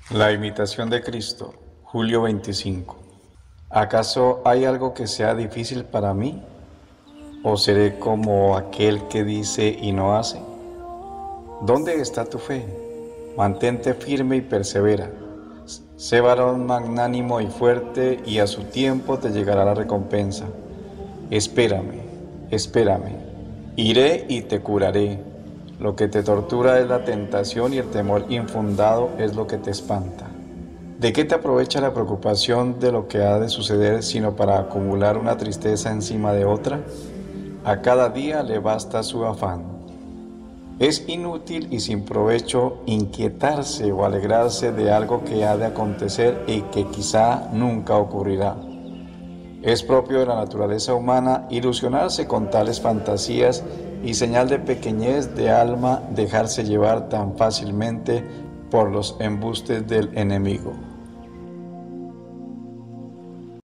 La imitación de Cristo, julio 25. ¿Acaso hay algo que sea difícil para mí? ¿O seré como aquel que dice y no hace? ¿Dónde está tu fe? Mantente firme y persevera. Sé varón magnánimo y fuerte, y a su tiempo te llegará la recompensa. Espérame, espérame. Iré y te curaré. Lo que te tortura es la tentación, y el temor infundado es lo que te espanta. ¿De qué te aprovecha la preocupación de lo que ha de suceder, sino para acumular una tristeza encima de otra? A cada día le basta su afán. Es inútil y sin provecho inquietarse o alegrarse de algo que ha de acontecer y que quizá nunca ocurrirá. Es propio de la naturaleza humana ilusionarse con tales fantasías, y señal de pequeñez de alma dejarse llevar tan fácilmente por los embustes del enemigo.